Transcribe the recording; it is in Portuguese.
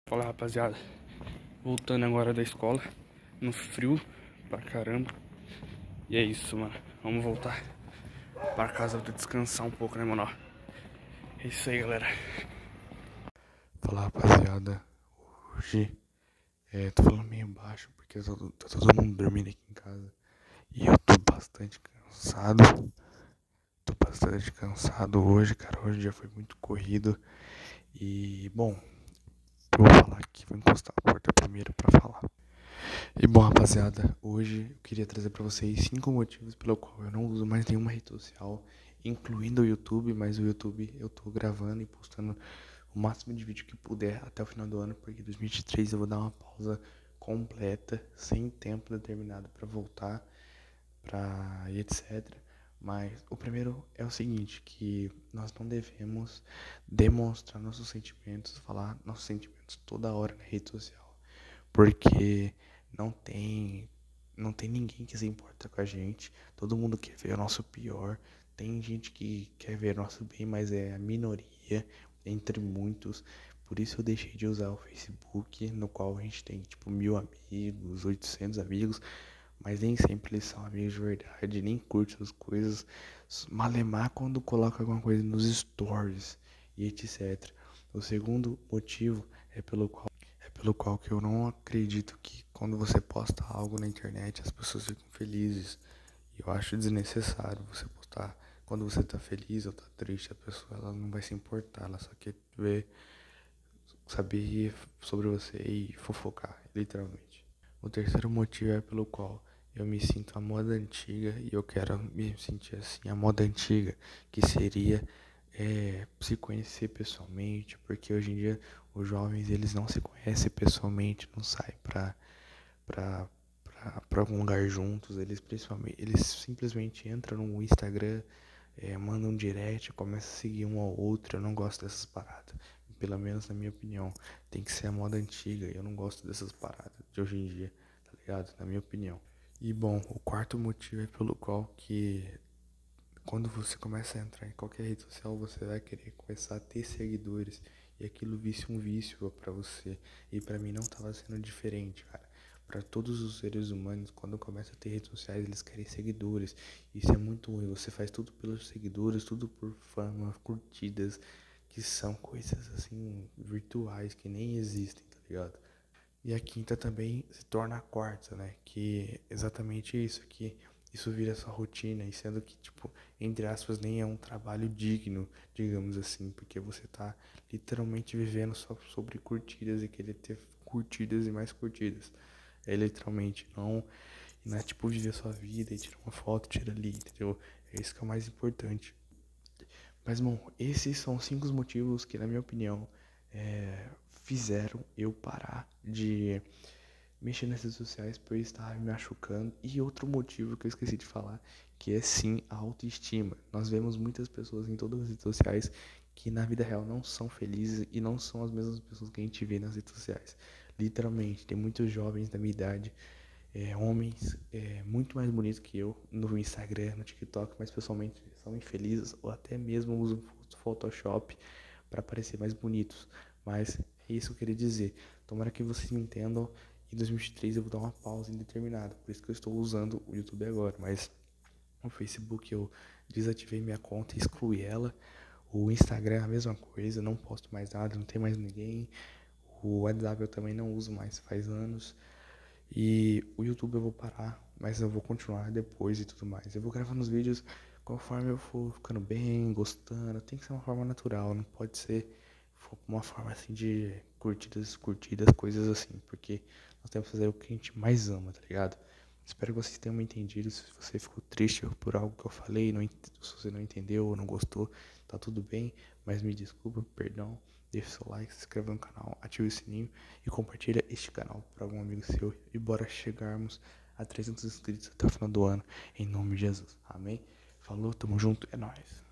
Fala, rapaziada, voltando agora da escola, no frio pra caramba. E é isso, mano, vamos voltar pra casa pra descansar um pouco, né, mano? É isso aí, galera. Fala, rapaziada, hoje tô falando meio baixo porque tá todo mundo dormindo aqui em casa. E eu tô bastante cansado hoje, cara. Hoje já foi muito corrido. E, bom, eu vou falar aqui, vou encostar a porta primeiro pra falar. E bom, rapaziada, hoje eu queria trazer pra vocês 5 motivos pelo qual eu não uso mais nenhuma rede social, incluindo o YouTube, mas o YouTube eu tô gravando e postando o máximo de vídeo que puder até o final do ano, porque em 2023 eu vou dar uma pausa completa, sem tempo determinado pra voltar, e etc. Mas o primeiro é o seguinte, que nós não devemos demonstrar nossos sentimentos, falar nossos sentimentos toda hora na rede social, porque não tem ninguém que se importa com a gente. Todo mundo quer ver o nosso pior. Tem gente que quer ver o nosso bem, mas é a minoria entre muitos. Por isso eu deixei de usar o Facebook, no qual a gente tem tipo 1000 amigos, 800 amigos, mas nem sempre eles são amigos de verdade, nem curtem as coisas. Malemar quando coloca alguma coisa nos stories e etc. O segundo motivo pelo qual que eu não acredito que quando você posta algo na internet as pessoas ficam felizes. E eu acho desnecessário você postar quando você tá feliz ou tá triste. A pessoa ela não vai se importar, ela só quer ver, saber sobre você e fofocar, literalmente. O terceiro motivo é pelo qual eu me sinto a moda antiga e eu quero me sentir assim, a moda antiga, que seria se conhecer pessoalmente, porque hoje em dia os jovens eles não se conhecem pessoalmente, não saem pra, pra algum lugar juntos, eles simplesmente entram no Instagram, mandam um direct, começam a seguir um ao outro. Eu não gosto dessas paradas, pelo menos na minha opinião. Tem que ser a moda antiga, eu não gosto dessas paradas de hoje em dia, tá ligado? Na minha opinião. E bom, o quarto motivo é pelo qual que quando você começa a entrar em qualquer rede social, você vai querer começar a ter seguidores. E aquilo vício um vício pra você. E pra mim não tava sendo diferente, cara. Pra todos os seres humanos, quando começa a ter redes sociais, eles querem seguidores. Isso é muito ruim. Você faz tudo pelos seguidores, tudo por fama, curtidas, que são coisas assim virtuais que nem existem, tá ligado? E a quinta também se torna a quarta, né? Que é exatamente isso, que isso vira sua rotina, e sendo que, tipo, entre aspas, nem é um trabalho digno, digamos assim, porque você tá literalmente vivendo só sobre curtidas e querer ter curtidas e mais curtidas. É literalmente, não é tipo viver sua vida e tirar uma foto, tira ali, entendeu? É isso que é o mais importante. Mas, bom, esses são 5 motivos que, na minha opinião, fizeram eu parar de mexer nas redes sociais por estar me machucando. E outro motivo que eu esqueci de falar, que é sim a autoestima. Nós vemos muitas pessoas em todas as redes sociais que na vida real não são felizes e não são as mesmas pessoas que a gente vê nas redes sociais. Literalmente, tem muitos jovens da minha idade, homens muito mais bonitos que eu no Instagram, no TikTok, mas pessoalmente são infelizes ou até mesmo usam Photoshop para parecer mais bonitos. Mas é isso que eu queria dizer. Tomara que vocês me entendam. Em 2023 eu vou dar uma pausa indeterminada, por isso que eu estou usando o YouTube agora. Mas o Facebook eu desativei minha conta e excluí ela. O Instagram é a mesma coisa, não posto mais nada, não tem mais ninguém. O WhatsApp eu também não uso mais faz anos. E o YouTube eu vou parar, mas eu vou continuar depois e tudo mais. Eu vou gravando os vídeos conforme eu for ficando bem, gostando. Tem que ser uma forma natural, não pode ser uma forma assim de curtidas, coisas assim. Porque nós temos que fazer o que a gente mais ama, tá ligado? Espero que vocês tenham me entendido. Se você ficou triste por algo que eu falei, se você não entendeu ou não gostou, tá tudo bem. Mas me desculpa, perdão. Deixe seu like, se inscreva no canal, ative o sininho e compartilha este canal para algum amigo seu. E bora chegarmos a 300 inscritos até o final do ano, em nome de Jesus. Amém? Falou, tamo junto, é nóis.